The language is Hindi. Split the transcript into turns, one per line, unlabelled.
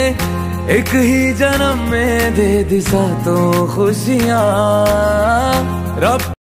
एक ही जन्म में दे दी सातों खुशियाँ रब